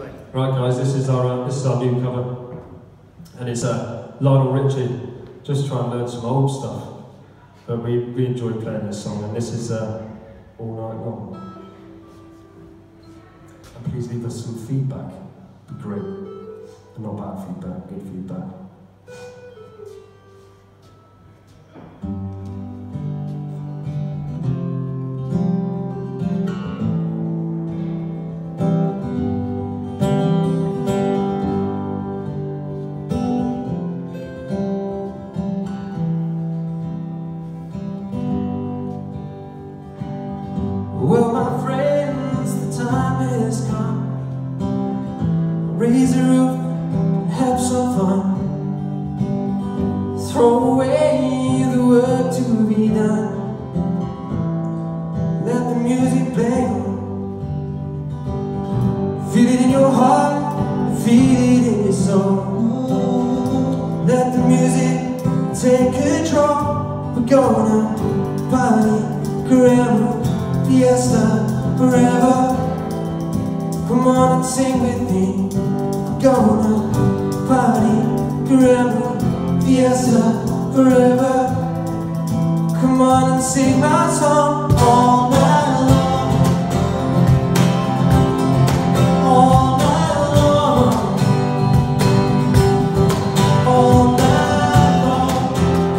Right guys, this is our new cover, and it's Lionel Richie. Just try and learn some old stuff, but we enjoy playing this song, and this is All Night Long. And please leave us some feedback. It'd be great, but not bad feedback, good feedback. Well, my friends, the time has come. Raise the roof and have some fun. Throw away the work to be done. Let the music play on. Feel it in your heart, feel it in your soul. Let the music take control. We're gonna party, caramba, fiesta, forever. Come on and sing with me. We're gonna party, caramba, fiesta, forever. Come on and sing my song all night long. All night long. All night long.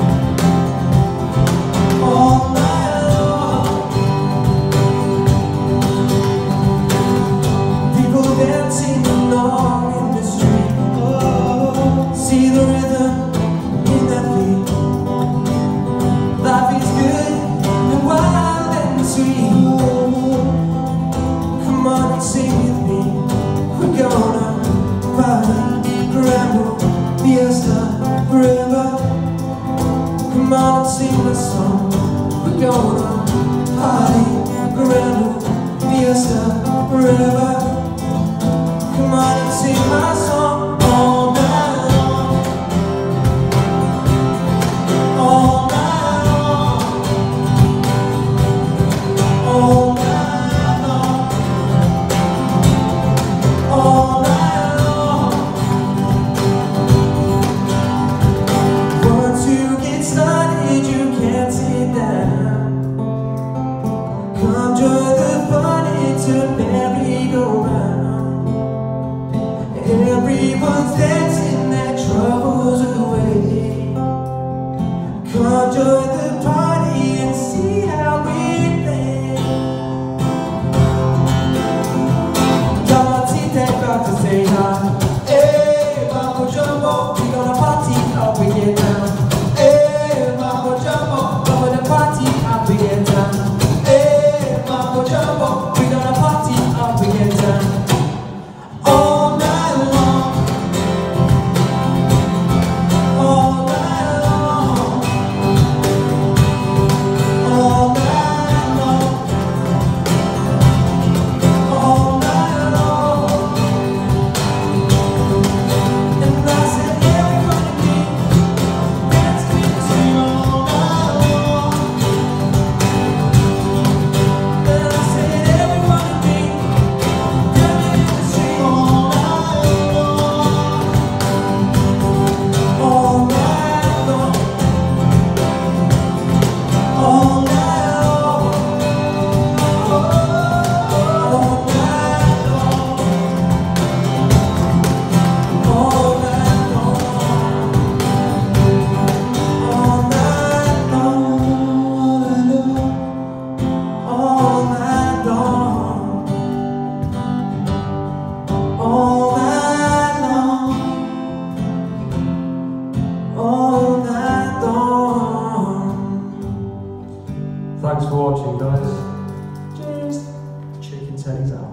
All night long. People dancing along in the street. Oh, see the rhythm in that beat. Life is good and wild and sweet. Come on and sing with me. We're gonna party, caramba, fiesta, forever. Come on and sing my song. We're gonna party, caramba, fiesta, forever. Come on and sing my song all night long. All night long. All night long. All night long. Once you get started, you can't sit down. Come join the fun, it's a merry-go-round. Everyone's dancing their troubles away. Come join the party and see how we play. Come on, sit there, about to say hi. Hey, Mambo Jumbo, we gonna party up we get down. Hey, Mambo Jumbo, come to party up we get down. Hey, Mambo Jumbo, we gonna party up we get down. All night long. All night long. All night long. All night long. And I said everybody dance with me all night long. And I said everybody dance in the street all night long. All night long. All night long. All night long. All night long. All night long. All night long. All night long. All night long. Thanks for watching guys. Cheers. Chicken Teddy's out.